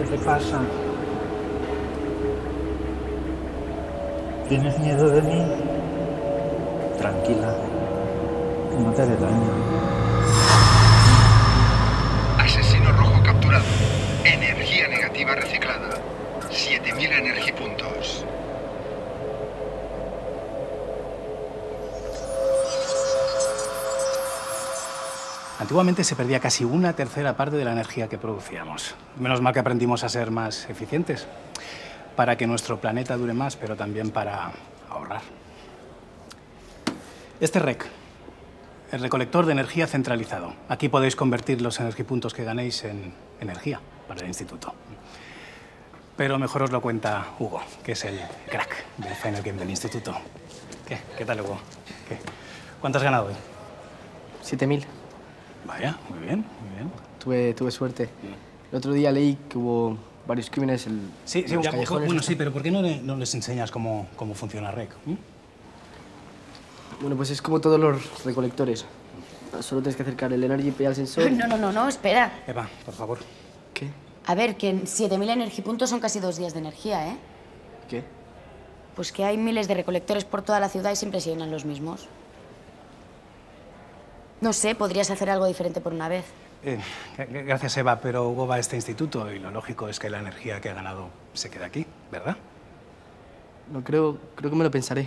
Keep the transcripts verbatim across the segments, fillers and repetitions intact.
¿qué te pasa? ¿Tienes miedo de mí? Tranquila, no te haré daño. Asesino rojo capturado. Energía negativa reciclada. siete mil energipuntos. Antiguamente se perdía casi una tercera parte de la energía que producíamos. Menos mal que aprendimos a ser más eficientes, para que nuestro planeta dure más, pero también para ahorrar. Este R E C, el recolector de energía centralizado. Aquí podéis convertir los energipuntos que ganéis en energía para el instituto. Pero mejor os lo cuenta Hugo, que es el crack del Final Game del instituto. ¿Qué? ¿Qué tal, Hugo? ¿Qué? ¿Cuánto has ganado hoy? siete mil. Vaya, muy bien, muy bien. Tuve, tuve suerte. El otro día leí que hubo varios crímenes en Sí, sí, los ya, callejones. bueno, sí, pero ¿por qué no, le, no les enseñas cómo, cómo funciona R E C? ¿Mm? Bueno, pues es como todos los recolectores. Solo tienes que acercar el Energy P al sensor. No, no, no, no, espera. Eva, por favor. ¿Qué? A ver, que siete mil energipuntos son casi dos días de energía, ¿eh? ¿Qué? Pues que hay miles de recolectores por toda la ciudad y siempre se llenan los mismos. No sé, podrías hacer algo diferente por una vez. Eh, gracias, Eva, pero Hugo va a este instituto y lo lógico es que la energía que ha ganado se quede aquí, ¿verdad? No, creo, creo que me lo pensaré.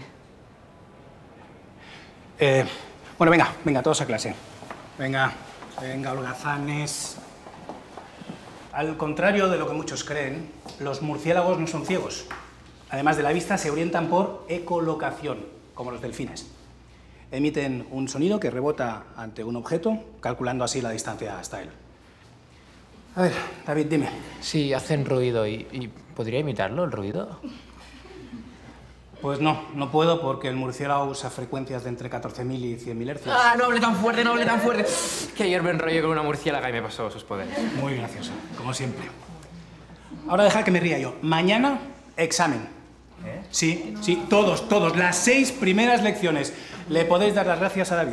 Eh, bueno, venga, venga, todos a clase. Venga, venga, holgazanes. Al contrario de lo que muchos creen, los murciélagos no son ciegos. Además de la vista, se orientan por ecolocación, como los delfines. Emiten un sonido que rebota ante un objeto, calculando así la distancia hasta él. A ver, David, dime. Sí, hacen ruido. ¿Y, y podría imitarlo, el ruido? Pues no, no puedo porque el murciélago usa frecuencias de entre catorce mil y cien mil hercios. ¡Ah, no hable tan fuerte, no hable tan fuerte! Que ayer me enrollé con una murciélaga y me pasó sus poderes. Muy gracioso, como siempre. Ahora dejad que me ría yo. Mañana, examen. ¿Eh? Sí, sí, todos, todos. Las seis primeras lecciones. Le podéis dar las gracias a David.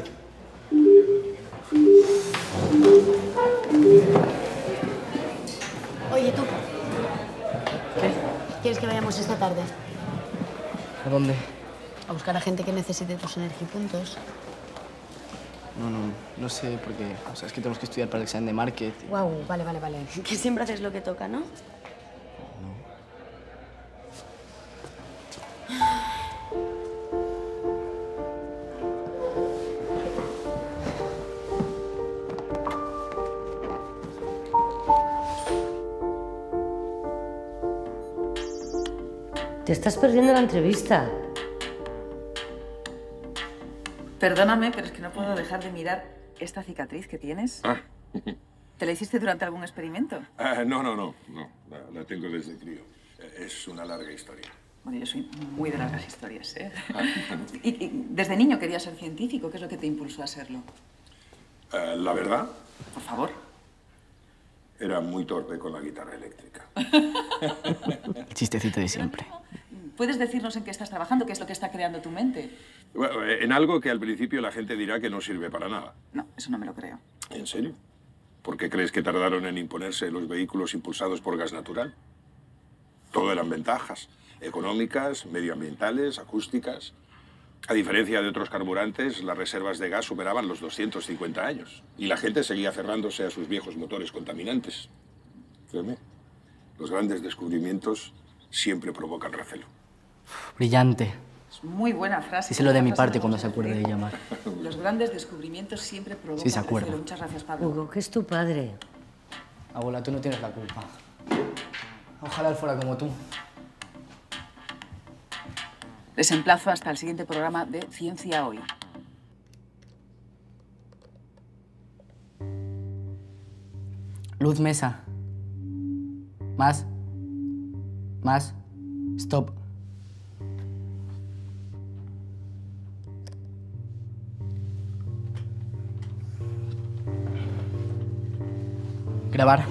Oye, tú, ¿Qué? ¿quieres que vayamos esta tarde? ¿A dónde? A buscar a gente que necesite tus energipuntos. No, no, no sé, porque o sea, es que tenemos que estudiar para el examen de market. y- Guau, vale, vale, vale. Que siempre haces lo que toca, ¿no? Te estás perdiendo la entrevista. Perdóname, pero es que no puedo dejar de mirar esta cicatriz que tienes. Ah. ¿Te la hiciste durante algún experimento? Ah, no, no, no, no. La, la tengo desde crío. Es una larga historia. Bueno, yo soy muy de largas historias, ¿eh? y, y desde niño querías ser científico. ¿Qué es lo que te impulsó a serlo? Ah, la verdad, Por favor. era muy torpe con la guitarra eléctrica. El chistecito de siempre. ¿Puedes decirnos en qué estás trabajando? ¿Qué es lo que está creando tu mente? Bueno, en algo que al principio la gente dirá que no sirve para nada. No, eso no me lo creo. ¿En serio? ¿Por qué crees que tardaron en imponerse los vehículos impulsados por gas natural? Todo eran ventajas económicas, medioambientales, acústicas. A diferencia de otros carburantes, las reservas de gas superaban los doscientos cincuenta años y la gente seguía aferrándose a sus viejos motores contaminantes. Créeme, los grandes descubrimientos siempre provocan recelo. Brillante. Es muy buena frase. Díselo de mi Una frase parte me cuando gusta. se acuerde de llamar. Los grandes descubrimientos siempre provocan Sí, se acuerda. recelo. Muchas gracias, Pablo. Hugo, que es tu padre. Abuela, tú no tienes la culpa. Ojalá él fuera como tú. Les emplazo hasta el siguiente programa de Ciencia Hoy. Luz mesa. Más. Más. Stop. Grabar.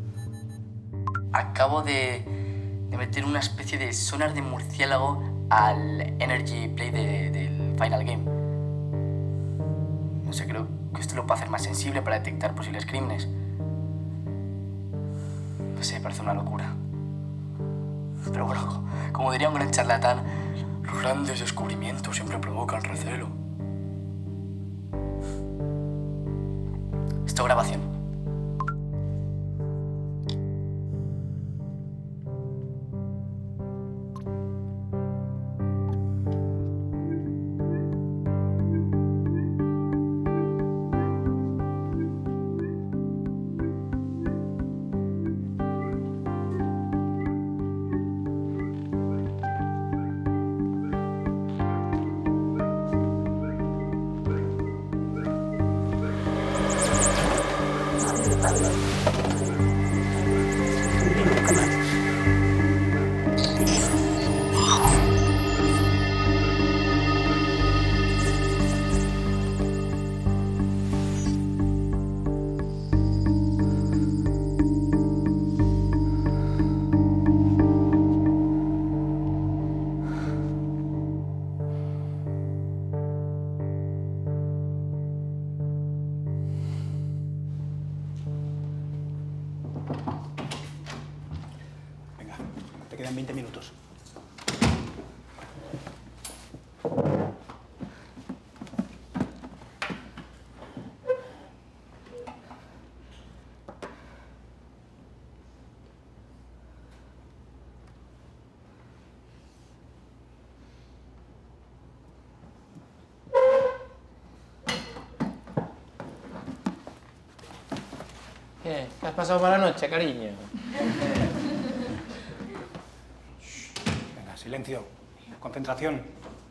Acabo de, de meter una especie de sonar de murciélago al Energy Play de- del Final Game. No sé, creo que esto lo puede hacer más sensible para detectar posibles crímenes. No sé, parece una locura. Pero bueno, como diría un gran charlatán, los grandes descubrimientos siempre provocan recelo. Esto grabación. Te quedan veinte minutos. ¿Qué? ¿Qué has pasado mala noche, cariño? Venga, silencio. Concentración.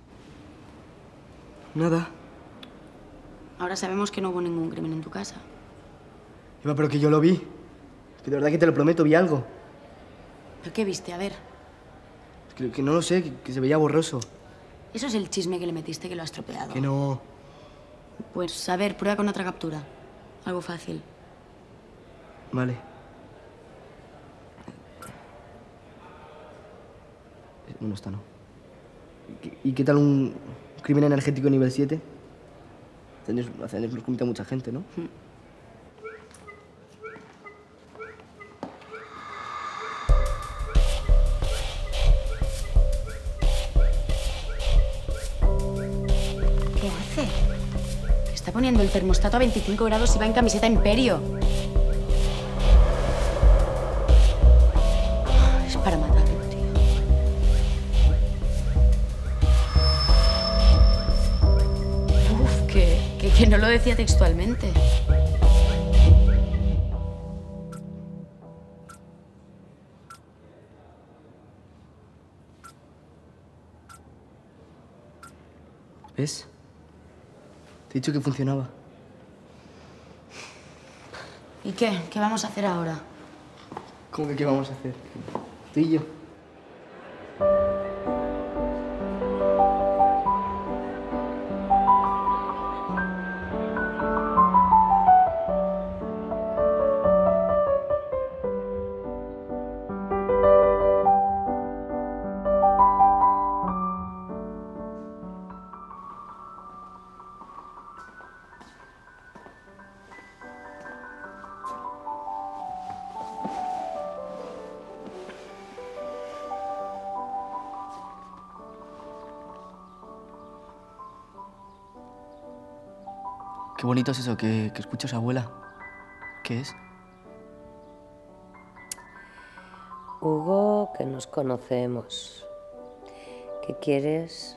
Nada. Ahora sabemos que no hubo ningún crimen en tu casa. Eva, pero que yo lo vi. Es que de verdad que te lo prometo, vi algo. ¿Pero qué viste? A ver. Es que, que no lo sé, que, que se veía borroso. Eso es el chisme que le metiste que lo ha estropeado. Que no... Pues, a ver, prueba con otra captura. Algo fácil. Vale. No, no está, no. ¿Y qué, y qué tal un crimen energético nivel siete? Hace años, hace años nos comenta mucha gente, ¿no? Mm. ¿Qué hace? Está poniendo el termostato a veinticinco grados y va en camiseta Imperio. Es para matarlo, tío. Uf, que, que, que no lo decía textualmente. ¿Ves? Te he dicho que funcionaba. ¿Y qué? ¿Qué vamos a hacer ahora? ¿Cómo que qué vamos a hacer? Tú y yo. Qué bonito es eso, que, que escuchas a abuela. ¿Qué es? Hugo, que nos conocemos. ¿Qué quieres?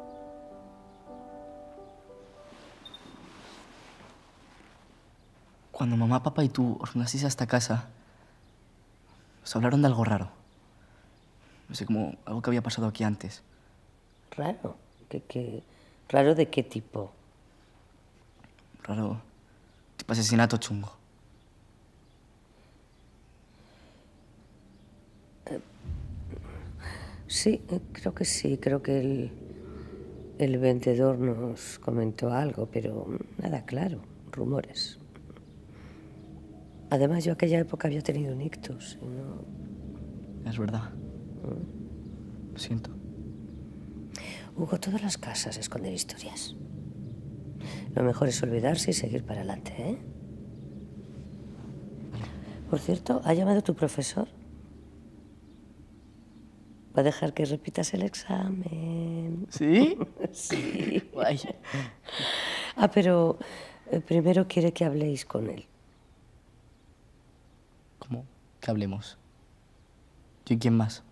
Cuando mamá, papá y tú os mudasteis a esta casa, os hablaron de algo raro. No sé, como algo que había pasado aquí antes. ¿Raro? ¿Qué, qué? ¿Raro de qué tipo? Raro, tipo asesinato chungo. Eh, sí, eh, creo que sí. Creo que el, el vendedor nos comentó algo, pero nada claro. Rumores. Además, yo aquella época había tenido un ictus y no... Es verdad. ¿Mm? Lo siento. Hugo, todas las casas esconden historias. Lo mejor es olvidarse y seguir para adelante, ¿eh? Por cierto, ¿ha llamado tu profesor? ¿Va a dejar que repitas el examen? ¿Sí? Sí. Guay. Ah, pero eh, primero quiere que habléis con él. ¿Cómo? Que hablemos. ¿Yo y quién más?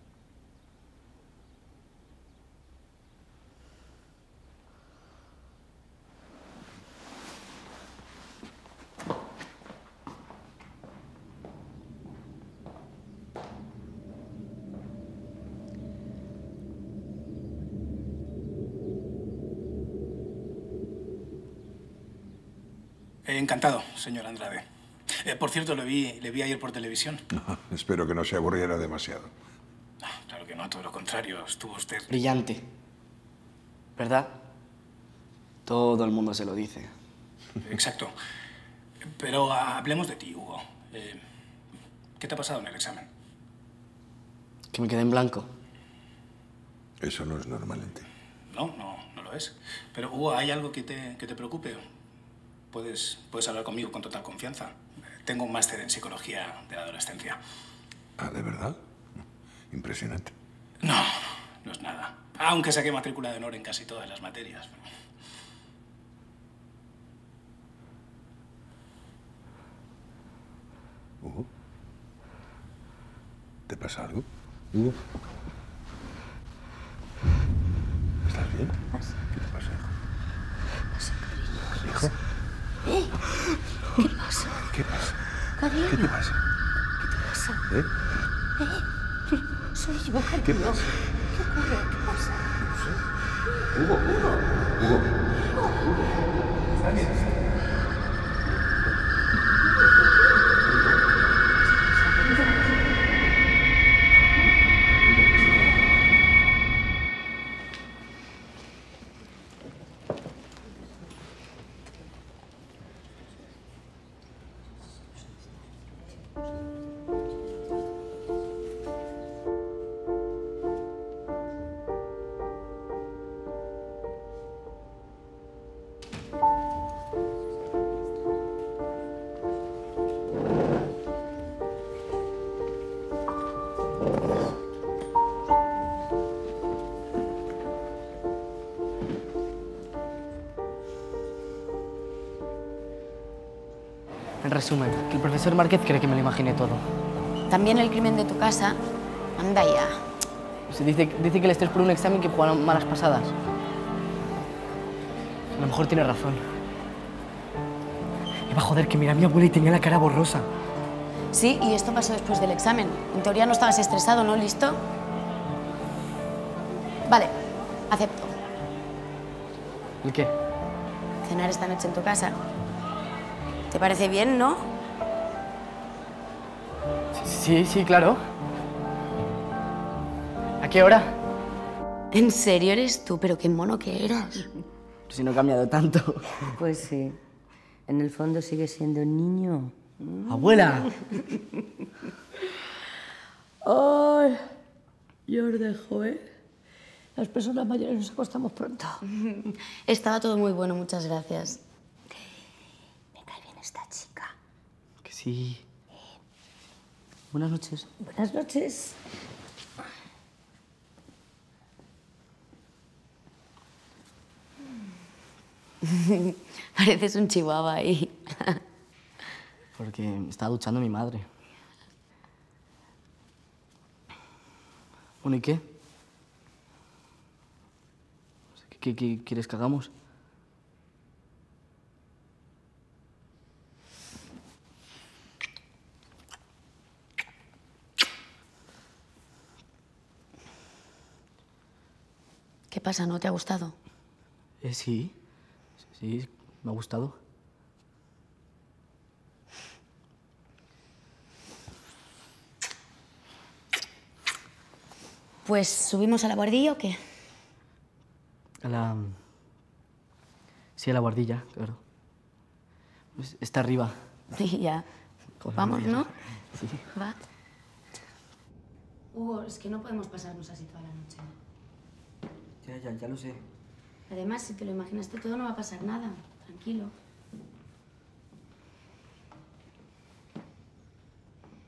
Eh, encantado, señor Andrade. Eh, por cierto, le vi, le vi ayer por televisión. No, espero que no se aburriera demasiado. No, claro que no, todo lo contrario. Estuvo usted... Brillante. ¿Verdad? Todo el mundo se lo dice. Exacto. Pero ah, hablemos de ti, Hugo. Eh, ¿Qué te ha pasado en el examen? Que me quedé en blanco. Eso no es normal en ti. No, no, no lo es. Pero, Hugo, ¿hay algo que te, que te preocupe? Puedes, puedes hablar conmigo con total confianza. Tengo un máster en psicología de la adolescencia. Ah, ¿de verdad? Impresionante. No, no, no es nada. Aunque saqué matrícula de honor en casi todas las materias. Hugo, ¿te pasa algo? Hugo, ¿estás bien? ¿Qué te pasa, hijo? ¿Hijo? ¿Eh? ¿Qué pasa? ¿Qué pasa? Cariño. ¿Qué te pasa? ¿Qué te pasa? ¿Eh? ¿Eh? Soy yo, cariño. ¿Qué pasa? ¿Qué ocurre? ¿Qué pasa? Hugo, Hugo, Hugo. Hugo. ¿Estás bien? En resumen, que el profesor Márquez cree que me lo imaginé todo. También el crimen de tu casa. Anda ya. Se dice, dice que el estrés por un examen que jugaron malas pasadas. A lo mejor tiene razón. Iba a joder que mira a mi abuela y tenía la cara borrosa. Sí, y esto pasó después del examen. En teoría no estabas estresado, ¿no? ¿Listo? Vale, acepto. ¿El qué? Cenar esta noche en tu casa. ¿Te parece bien, no? Sí, sí, claro. ¿A qué hora? ¿En serio eres tú? Pero qué mono que eras. Si no he cambiado tanto. Pues sí. En el fondo sigue siendo un niño. ¡Abuela! Ay, yo os dejo, ¿eh? Las personas mayores nos acostamos pronto. Estaba todo muy bueno, muchas gracias. Me cae bien esta chica. Que sí. Buenas noches. Buenas noches. Pareces un chihuahua ahí. Porque me estaba duchando mi madre. Bueno, ¿y qué? ¿Qué, qué, qué quieres que hagamos? ¿Qué pasa? ¿No te ha gustado? Eh, sí. Sí, me ha gustado. Pues, ¿subimos a la guardilla o qué? A la... Sí, a la guardilla, claro. Pues está arriba. Sí, ya. Joder, Vamos, ¿no? Sí. Va. Hugo, es que no podemos pasarnos así toda la noche. Ya, ya, ya lo sé. Además, si te lo imaginaste todo, no va a pasar nada. Tranquilo.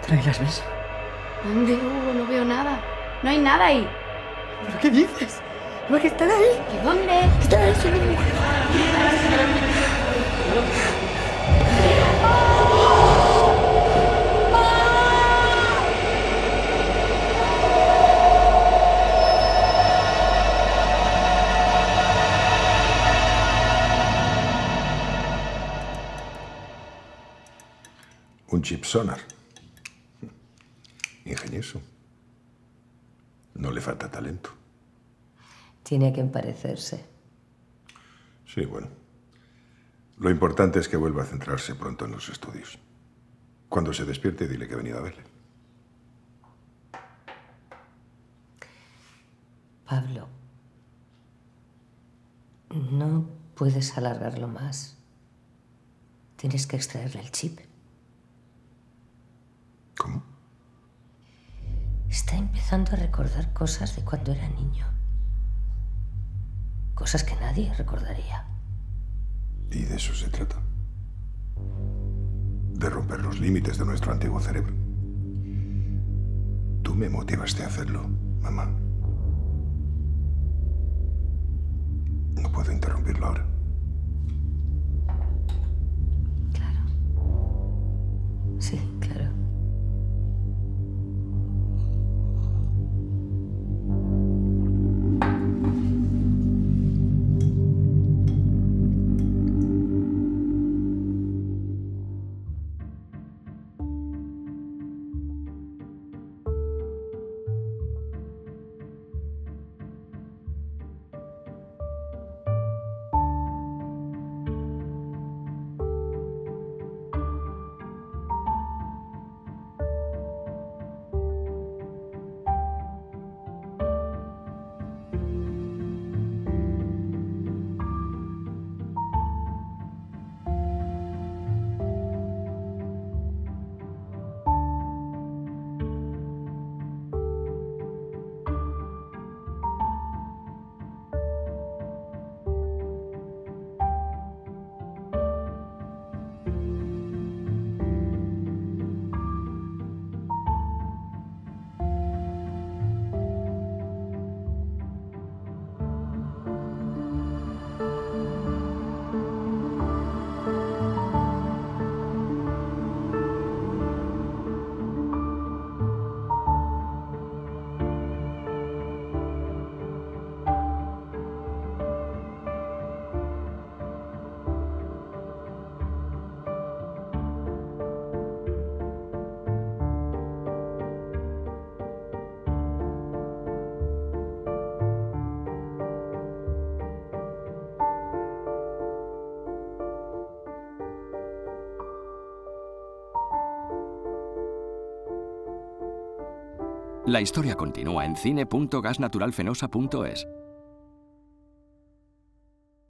¿Las ves? ¿Dónde, Hugo? No veo nada. No hay nada ahí. ¿Pero qué dices? ¿No que están ahí? ¿Qué dónde? Están ahí, son una mujer. Un chip sonar. Ingenioso. No le falta talento. Tiene que emparecerse. Sí, bueno. Lo importante es que vuelva a centrarse pronto en los estudios. Cuando se despierte, dile que he venido a verle. Pablo, no puedes alargarlo más. Tienes que extraerle el chip. ¿Cómo? Está empezando a recordar cosas de cuando era niño. Cosas que nadie recordaría. Y de eso se trata. De romper los límites de nuestro antiguo cerebro. Tú me motivaste a hacerlo, mamá. No puedo interrumpirlo ahora. Claro. Sí, claro. La historia continúa en cine punto gas natural fenosa punto es.